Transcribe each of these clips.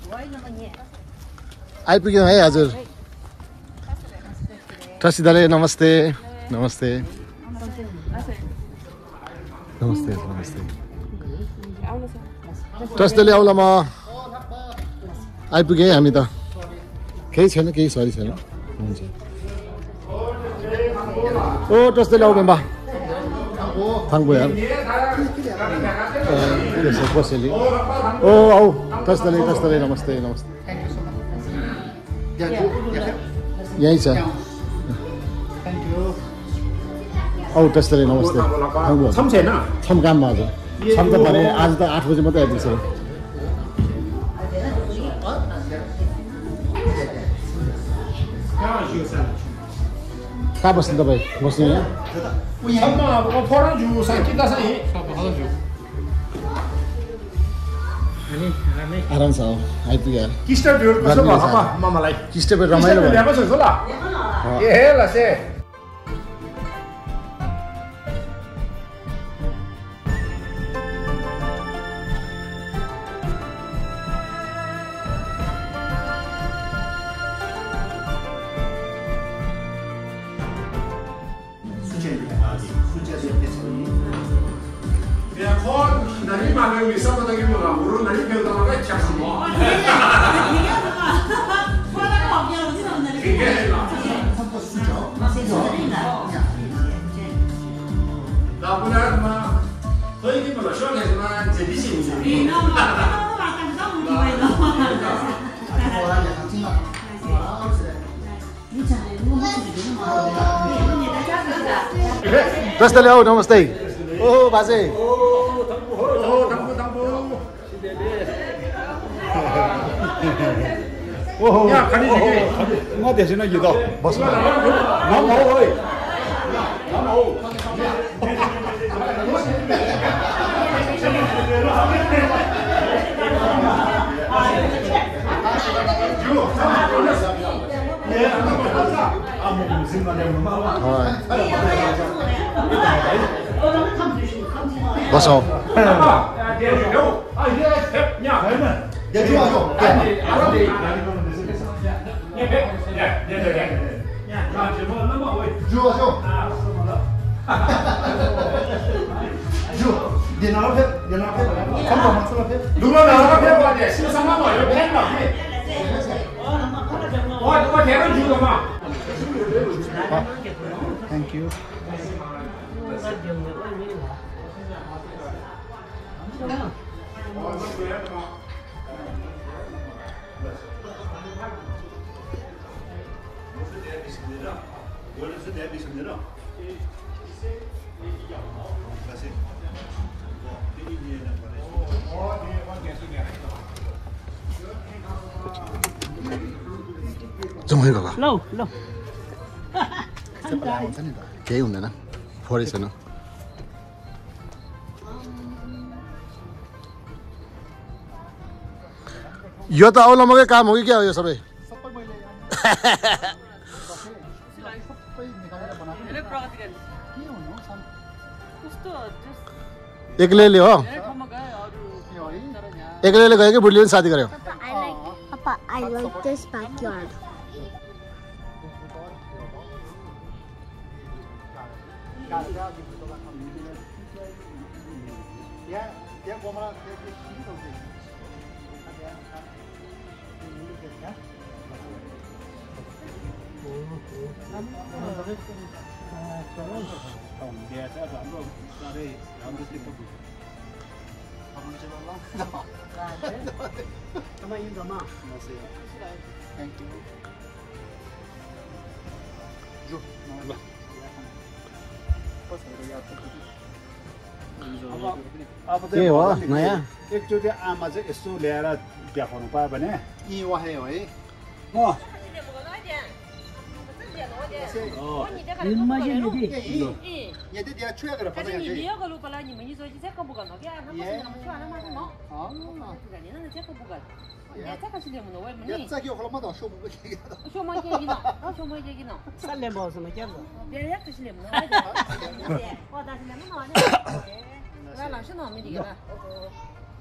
आइपुग्यौँ है हजुर ट्रस्टी दाले नमस्ते नमस्ते नमस्ते नमस्ते ट्रस्टी दाले आउला म आइपुगेँ हामी त केही छैन केही सरी छैन हुन्छ ओ ट्रस्टी दाले आउनु बा थाङ्बो यार कसैले ओ आऊ ट्रस्टी दाले नमस्ते नमस्ते यहीँ छ औ ट्रस्टीले नमस्ते छम काममा हजुर छम त भने आज त 8 बजे मात्रै आइपुग्छ कहाँ बस्नु तपाईँ बस्नु यहाँ आराम छ आइपुग्यो किस्टो रमाइलो ट्रस्टीले आऊ नमस्ते ओ बाजे ओहो यहाँ खाली छ के म देख्छु न यो त बस्नु बसौ Thank you. Lâu, lâu. केही हुँदैन फोरै छैन यो त औलमकै काम हो कि क्या हो यो सबै एक्लैले हो एक्लैले गयो कि बुढीले पनि शादी गर्यो Papa, I like this backyard. के हो नयाँ एकचोटि आमा चाहिँ यसो ल्याएर देखाउनु पायो भने यी वहाइ हो है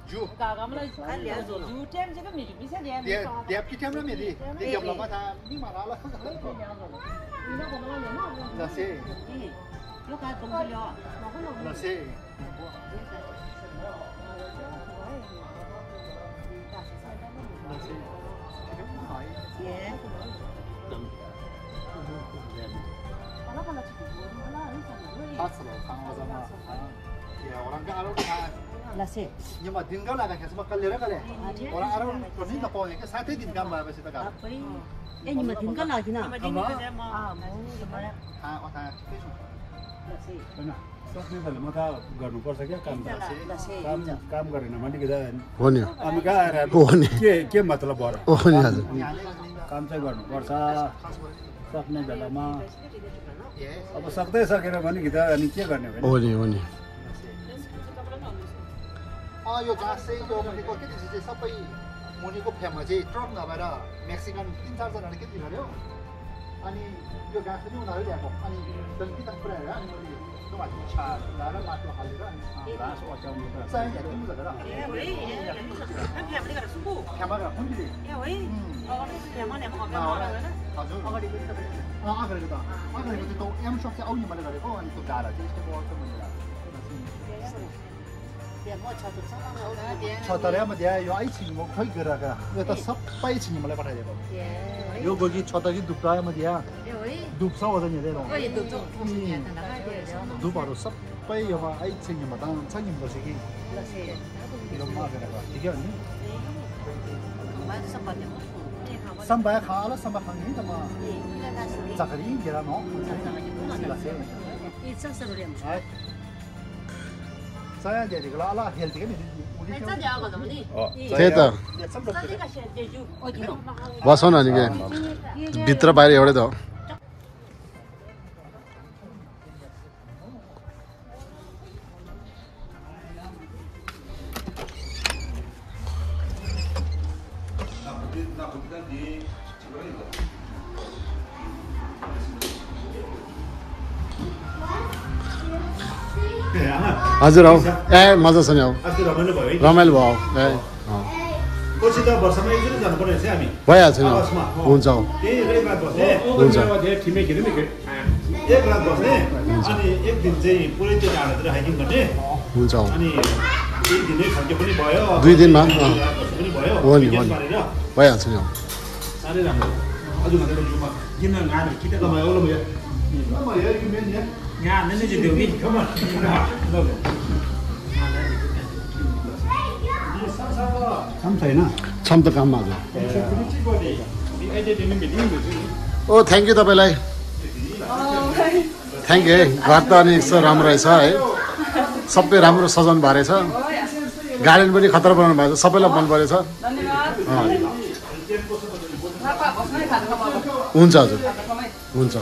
Ju. Ju tem chứ cái mình sẽ đem. Đẹp cái tem đó mày đi. Đi gặp là mà ta nhưng mà nó là là xe. Lúc này cũng phải lo. Là xe. Là xe. Nhưng mà tiếng đó là cái mà cần lấy cái này. Orang Arab còn ít là coi cái sát thế tiếng mà bây giờ ta gặp. Ê nhưng mà tiếng có lời thế nào? Không đó. À, सक्ने खाले म त गर्नुपर्छ क्या काम काम गरेन भने के हो नि अनि कहाँ आएर हो नि के मतलब भएर हो नि हजुर काम चाहिँ गर्नुपर्छ सक्ने बेलामा अब सक्दै सकेन भने कि त अनि के गर्ने हो नि हो नि यो घाँस चाहिँ यो भनेको के चाहिँ सबै मुनिको फ्याममा चाहिँ ट्रक नभएर मेक्सिकन 3-4 जनाले के गर्यो अनि यो घाँस पनि उनीहरूले ल्याएको अनि दल्की तक पुऱ्याएर अनि मैले माथि छाडेर माटो हालेर अनि घाँस अचाउनु चाहिँ हेर्नु भनेर फ्यामा कुनले हजुर अगाडिको त अगाडिको त एम सक चाहिँ आउने मैले गरेको अनि त्यो गाडा चाहिँ यस्तो गर्छ मैले छतरीमा दिए यो आइछिङको खै गरेर यो त सबै छिङ मलाई पठाइदिएको यो बगी छतरी दुप्टामा दिए दुप्छ ओदा नि देलो दुपहरू सबै यो आइछिङमा त छ नि बसे कि यो मा गरेर ठीक हो नि Samba khá samba khang ni tama zakari gera no saya jadi kalau ala healthy kan त्यही त बसौ न नि के भित्र बाहिर एउटै त हो हजुर हौ ए मजा छ नि हौ रमाइलो भयो ए पछि त वर्षमा एकचोटि जानुपर्ने रहेछ हामी भइहाल्छ नि हुन्छ हौ हुन्छ एक रात बस्ने अनि एक दिन चाहिँ पुरै त्यो डाँडातिर हाइकिङ गर्ने हुन्छ हौ अनि एक दिनै खाद्य पनि भयो 2 दिनमा पनि भयो हो नि भइहाल्छ नि हौ साह्रै राम्रो अझ भन्दा जुमा किन गाडी किन कमायो ल भयो यहाँ नै चाहिँ देऊ कि कमान काम छैन छम त काममा आज ओ थ्याङ्क यू तपाईँलाई थ्याङ्क यू है घर त अनि यस्तो राम्रो रहेछ है सबै राम्रो सजाउनु भएको रहेछ गार्डन पनि खतरा बनाउनु भएको छ सबैलाई मन परेछ हुन्छ हजुर हुन्छ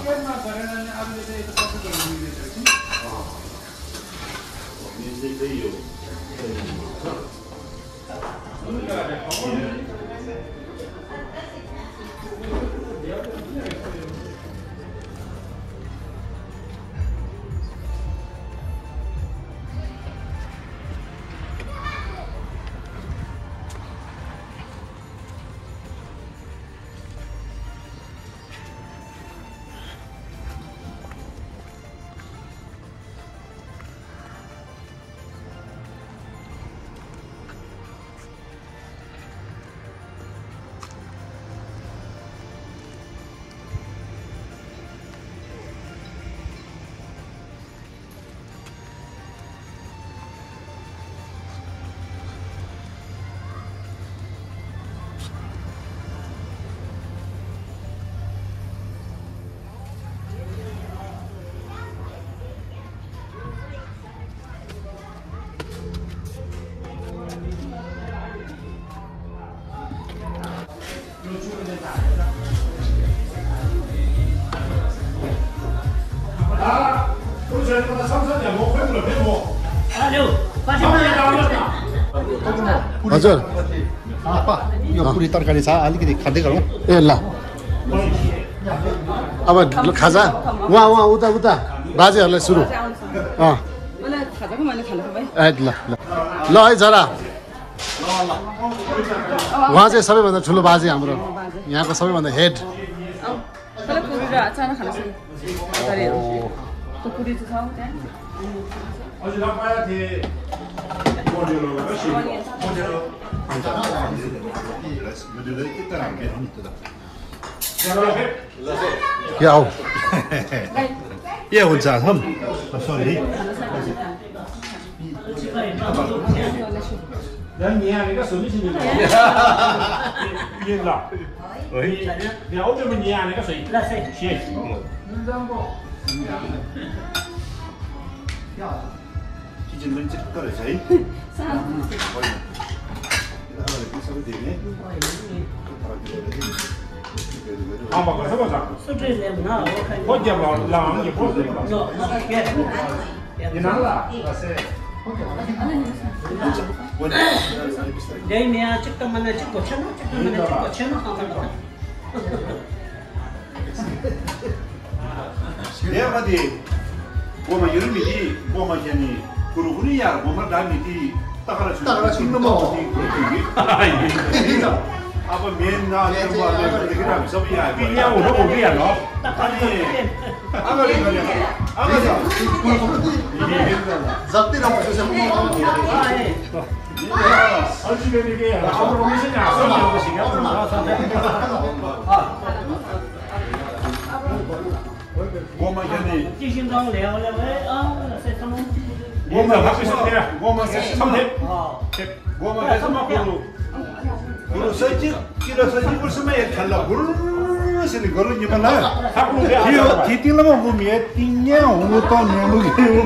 हजुर यो पुरी तरकारी छ अलिकति खाँदै गरौँ ए ल अब खाजा उहाँ उता उता बाजेहरूलाई सुरु ए ल ल ल है जरा उहाँ चाहिँ सबैभन्दा ठुलो बाजे हाम्रो यहाँको सबैभन्दा हेड या आऊ ए हुन्छ हम सरी किचन पनि चिक्क रहेछ है Goma yurumi di goma jani kuruguni ya goma dami di takara chunna mo di kuruguni apa men na ya ba le kira sab ya pinya ho ho ya no ani agari gari agari zakti na mo se mo alchimeni ke amro mi se na so na ko siga goma jani goma happy sampai goma sampai goma sama guru saja kira saja bersama ya kalau guru sini guru ni mana dia kita lama bumi tingnya hutan yang begitu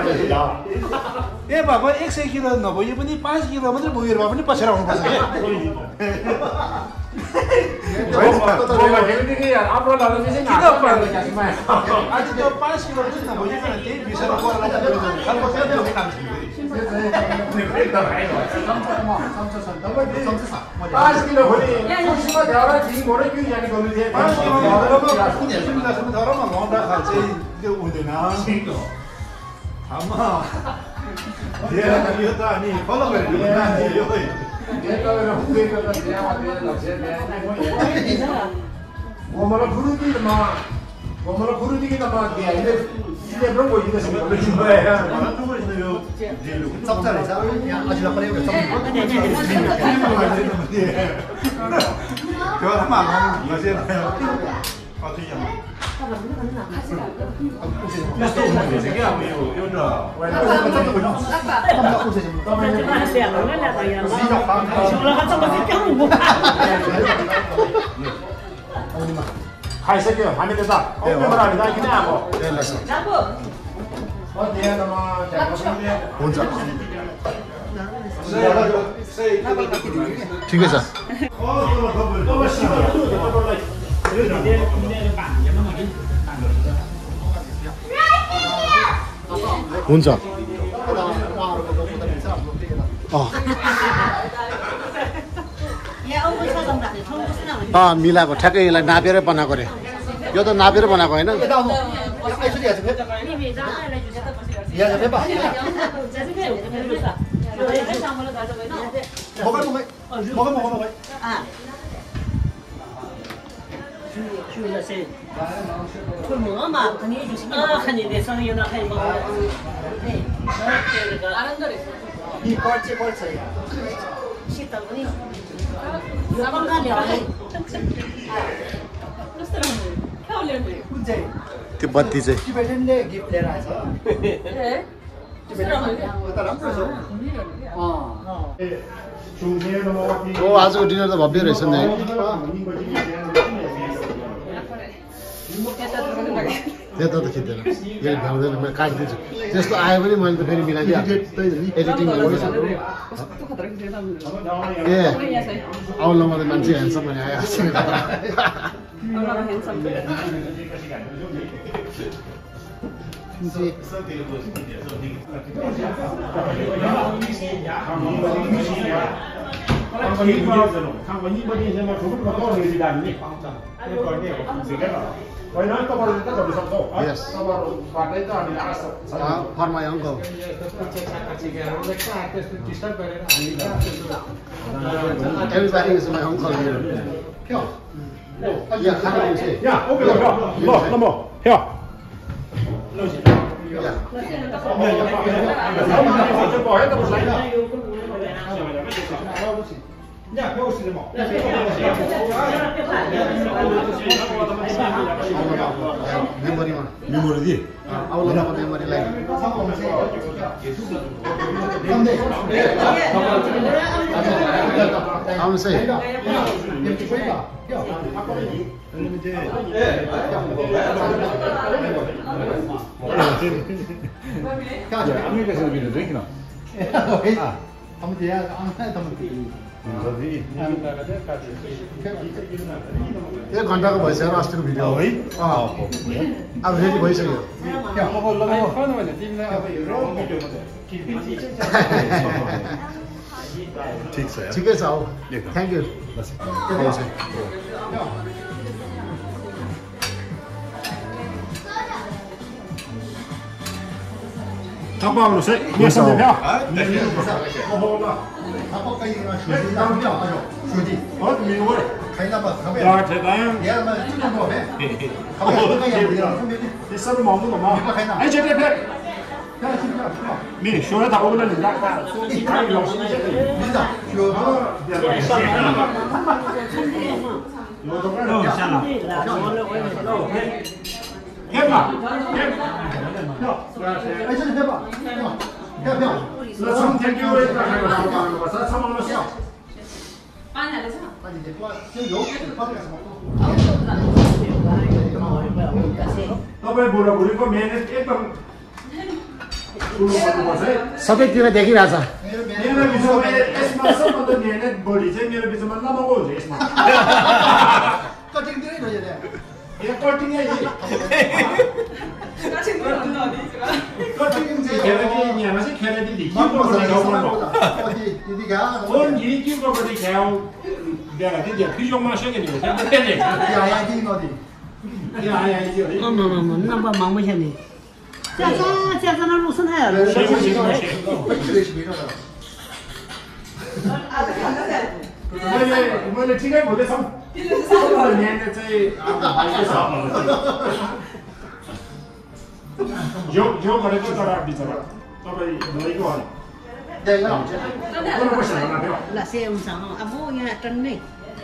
eh bapa 1 kilo na boleh pun 5 kilo macam boleh bapa ni pasar orang pasar Goma jadi ni ya, apa lalu ni sih? Kita apa? Aja tu 5 kilo tu nak boleh nanti bisa rekor lagi dulu. Kalau saya tu kita mesti. Ni kita baik. 5 kilo boleh. Semua jalan tinggi boleh kau jadi kau ni. 5 kilo orang punya semua orang mah orang dah kerja dia udah nak. Ama. Dia dia tu ni follow kau ni. Gomala guru di kita mak dia ini dia belum boleh kita sebut berjumpa ya. Mana tu boleh sebut dia lu. Sabtu ni sah. Yang ajar apa dia sabtu. Kau sama orang masih ada. Kau tu yang. Mesti mesti sekian you dah. Hai sekian, kami tetap. Oh, berapa kita kini apa? Apa? Oh dia nama siapa? हुन्छ ठिकै छ हुन्छ मिलाएको ठ्याक्कै यसलाई नापेरै बनाएको रे यो त नापेर बनाएको होइन त्यो बत्ती चाहिँ टिबेटनले गिफ्ट लिएर आएछ ओ आजको डिनर त भव्य रहेछ नि त्यता त खिच्दैन फेरि भ्याउँदैन मैले काटिदिन्छु त्यस्तो आयो भने मैले त फेरि मिलाइदिइहाल्छु एडिटिङ ए औलोमा त मान्छे ह्यान्डसम भने आइहाल्छ Yes. For my uncle. Everybody is my uncle here. Yeah, how do you say? Yeah, okay, no more. Here. Memory di. Awalnya memory lagi. Kamu say. एक घन्टाको भइसक्यो अस्तिको भिडियो है अब रेडी भइसक्यो ठिकै छ हो थ्याङ्क यू 잠깐만요. 몇 선대요? 야, 대단. 쌀을 먹는 거만. 아니, 제 대표. 미, 쇼에 다 오면 된다. 아니, 열심히 해. 해봐. 나 성태교에 나가는 거서 사먹었어. 많이 안 되잖아. तपाईँ बुढाबुढीको मेहनत एकदम सबैतिर देखिरहेछ मेरो बिचमा यसमा सबभन्दा मेहनत बढी चाहिँ मेरो बिचमा नमगो हुन्छ यसमा कटिङ दिनै भयो यो कटिङ है कटिङ चाहिँ खेलाडी यहाँमा चाहिँ खेलाडी 온 일기가 버리 개ው 내가 이제 피종만 시키는 거 근데 야야 디 어디 야야 이제 那不忙不起来。加上那路生态了。 मैले ठिकै बोलेछ यहाँनिर चाहिँ यो गरेको तर बिचरा तपाईँ भइगयो होला là xe ông sáng à bố nhà trần này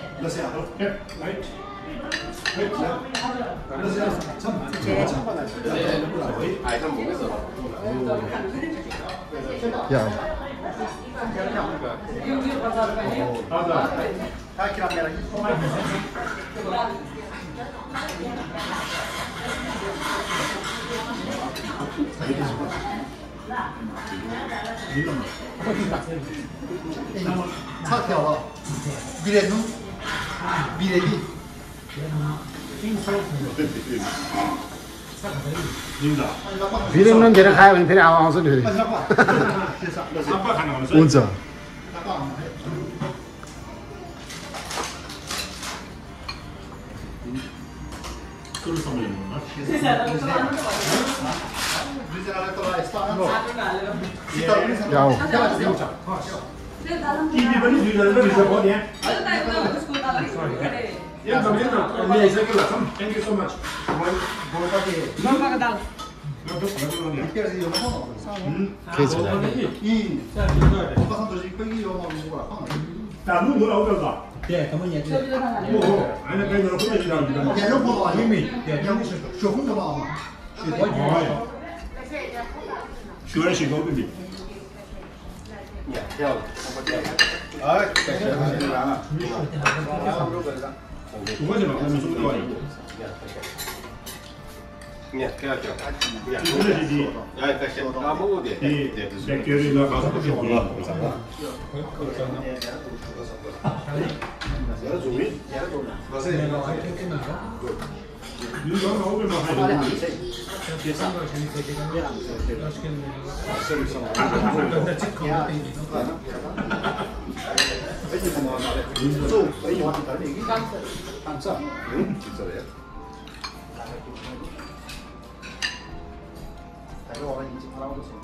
차 태워 미래는 미래비 बिरेमन धेरै खायो भने फेरि आउँछ नि फेरि हुन्छ जाऊ TV पनि दुईजना भित्र नि या जमिन ल्याइसक्यो होला थ्यांक यू सो मच मामाको दाल 다른 거 나오더라. 네, 가만히 앉아. 아니 그냥 그냥 그냥 얘는 뭐 이미 영국 쇼hun도 나와 주원 씨 거기. 그거지 막 무슨 소리가 아니고. Нет, как это? 이거지. Я это сейчас работаю. 이 백혈이나 가서 보고. 이거 나오면 막 하는 거. 애기 뭐 말해. 저 애기 왔다 얘기. 감사. 진짜래요? 다이어 와가 인지 하라고 했어.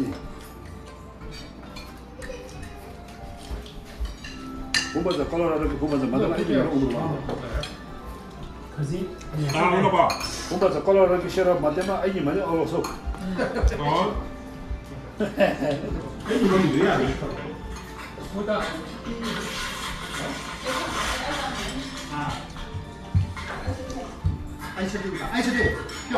본바자 깔아라는 본바자 만나 아이디 여러 오늘 와. 그지? 아 오늘 봐. 본바자 깔아라는 시라 맞대마 애기 많이 얼어서. 어. 이거 왜 안 해? 보다. 안시리입니다. 안시리. 뼈.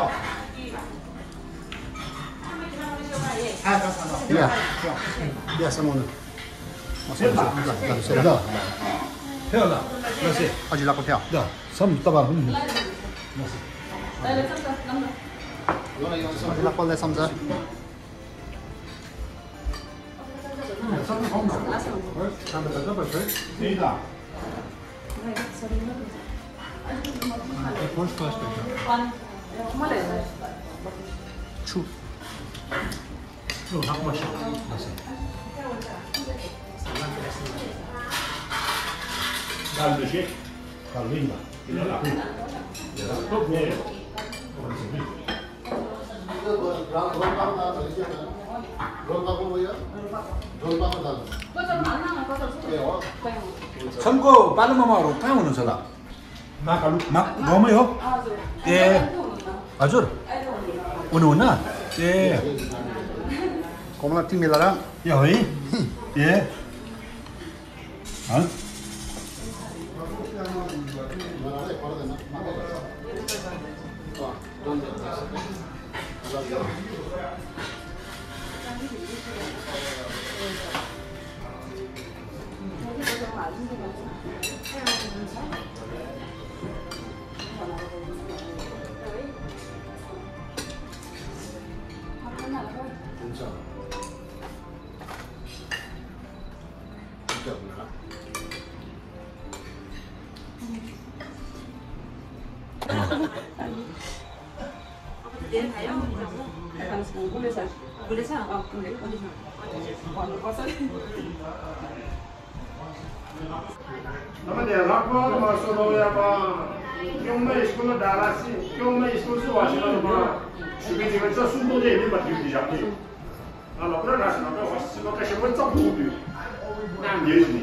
아, 감사합니다. Ya. Ya semuanya. Masuk. Dah. 태어나. 그렇지. 아주 라고 펴. 야, 섬 따봐. 아주 라고 내 삼자. 내다. 추. 달듯이. 갈린다. 또 뭐? 선거 빠른 마마로 까오는 사람. 막 너무요? 예. 아주. 오늘 예. 고마워 팀밀라랑. 야이. 예. 아? Namanya lakwa masuk bawah apa? Yang mana sekolah darah sih? Yang mana sekolah tu wajib apa? Sebab dia macam sumber dia ini macam di Jepun. Kalau pernah rasa apa? Sebab kerja macam tu. Nam dia ni.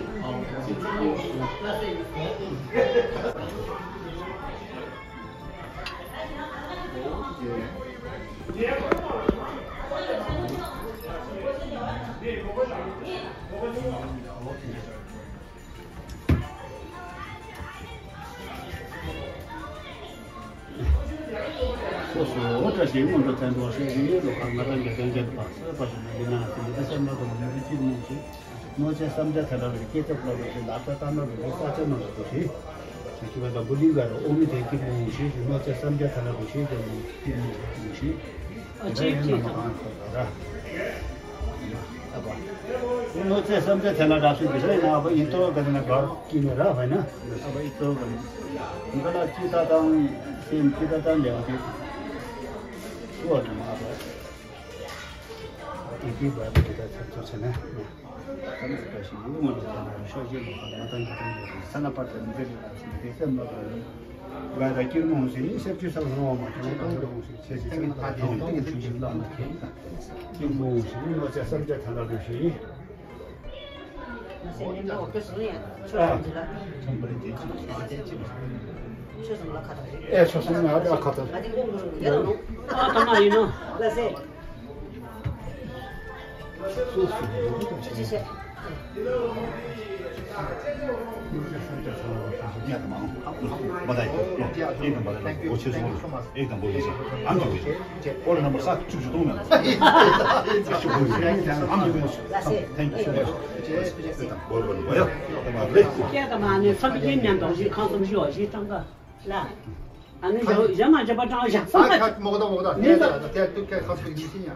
我这些我都真多是有的话，我感觉感觉吧，是不是那那这什么都没有记东西，我这什么在那里给这不了是拿着当那里啥这么的东西，就是说不理解了，我们得给东西，我这什么在那里去的给东西，这样嘛好的，好吧？我这什么在那里去的，那不一头跟那个给那了，反正，那不一头跟，你把那其他当先其他当了解。做的嘛的，第一个给他做成了，咱们这个是我们这个小姐嘛，我当时三大把的这个是什么的，外头进东西，你先去上什么嘛，就搞东西，其实这个大店这个东西那么便宜，进东西我在上面看到东西。现在我跟10年出来了，从不能进去，进去。确实那个卡头。啊，干嘛呢？那是。谢谢。 니한테 막 받아 있고 얘는 받아 있고 5,000원 일단 보여서 안 주고 오늘 한번 싹 주주 도면 안 주고 땡큐 일단 먹어보는 거예요. 这个嘛，你上面一年东西抗生素是长个，来，啊，你就人嘛就把长一下，放在。 먹어다. 내가 그냥 가서 이기냐.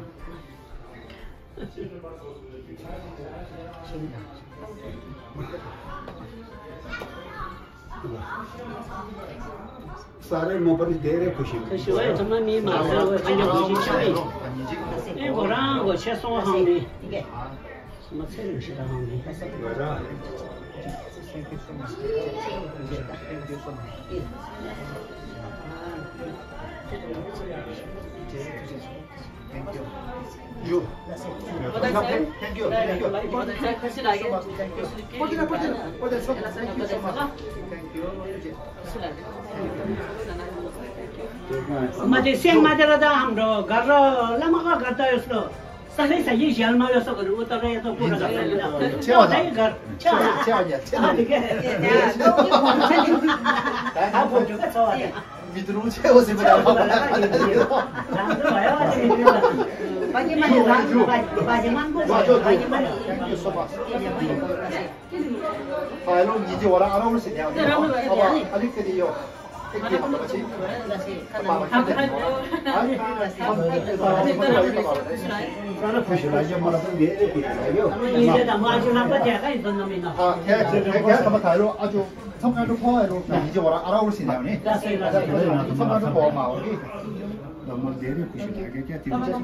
सारे mobile they रहे खुशी 可是我他妈没买，我今天回去吃的。哎，我让我去送行的，什么菜是的行的？ माथि स्याङमाथेर त हाम्रो घर र लामाको घर त यस्तो सबै छ यही झ्यालमा जस्तो गऱ्यो उता यता पुरा मित्रु चाहिँ होस् अलिकति यो खुसी लाग्यो मलाई पनि धेरै खुसी लाग्यो 아주 성깔도 커요. 이제 와라 알아올 수 있나요? 성깔도 커 마오기. मलाई धेरै खुसी लाग्यो क्या त्यो चाहिँ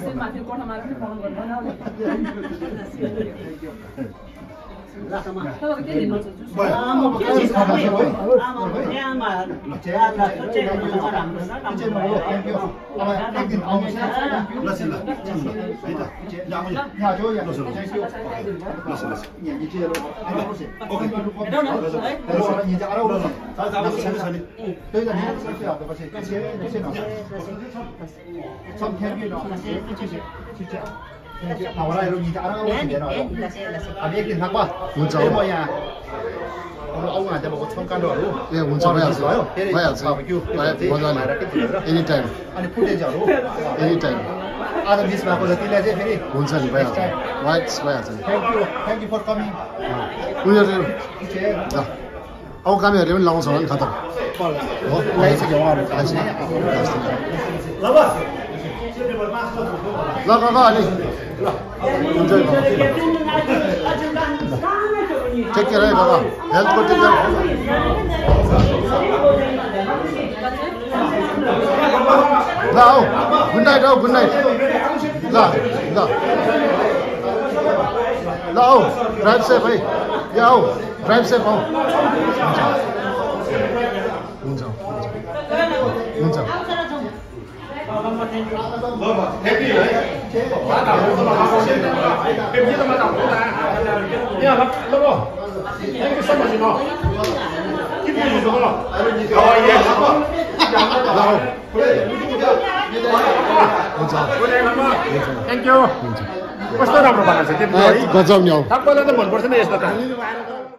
나와라 이런 이제 알아가고 있잖아. 아비에게 나빠. 문자. 뭐야? 오늘 아우한테 먹고 청간도로. 예, 문자 봐야지. 봐야지. Anytime. 아니 포대자로. Anytime. 아들 미스 바꿔서 뛸래지 फेरि. हुन्छ नि भइहाल्छ. राइट भइहाल्छ नि. Thank you for coming. उनीहरूले ल औकामीहरूले पनि लगाउँछ होला नि खतम हो लगाइसक्यो उहाँहरू ल काका अलि ल इन्जोय गर्नु टेक केयर है काका हेल्थको टेक केयर ल आऊ गुड नाइट आऊ गुड नाइट ल ल ल आऊ ड्राइभ सेफ है या आऊ ड्राइभ सेफ आऊ हुन्छ हुन्छ थ्याङ्क यू कस्तो राम्रो बनाएको छ त्यो गजब नि आऊ सबैलाई त मनपर्छ नि यस्तो त